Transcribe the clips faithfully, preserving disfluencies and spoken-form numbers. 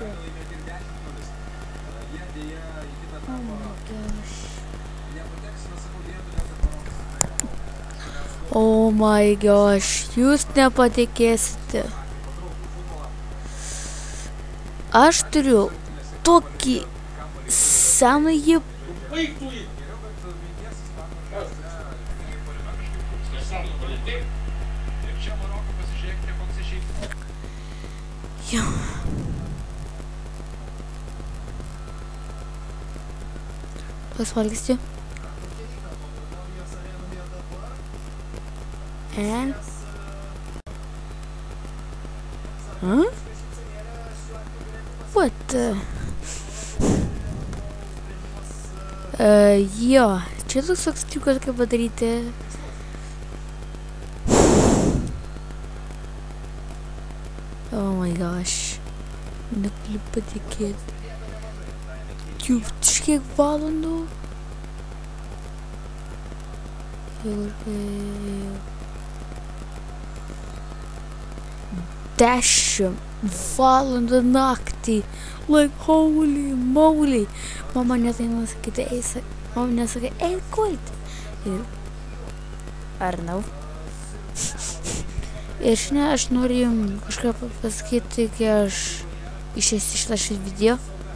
Oh my gosh. Oh my gosh, jūs nepatikėsite. Aš turiu tokį senąjį jo. Pasvalgysiu. And huh? What the? Uh, jo, čia toks toks triukas kaip padaryti. Oh my gosh. Negaliu patikėti. Jau kažkiek valandų. Dešimt valandų naktį. Like holy moly. Mama netai nesakyti, ei, mama nesakė, ei, kult. Ir, ar nau. Ir šiandien aš noriu jums kažką pasakyti, kai aš išėsiu šitą šį video.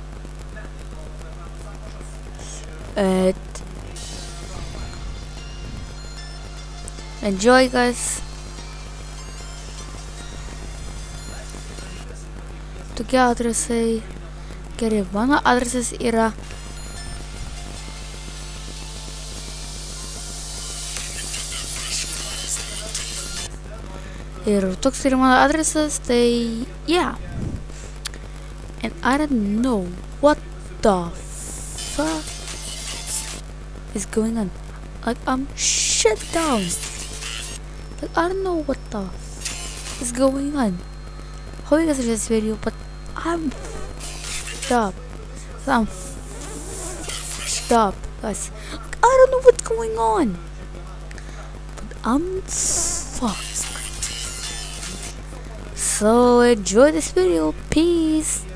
Et enjoy, guys. Tokie adresai. Gerai, mano adresas yra ir toks yra mano adresas, tai yeah. And I don't know what the fuck is going on. Like I'm shut down. Like I don't know what the fuck is going on. Hope you guys enjoyed this video, but I'm stop. I'm stop, guys. Like, I don't know what's going on, but I'm fucked. So enjoy this video. Peace.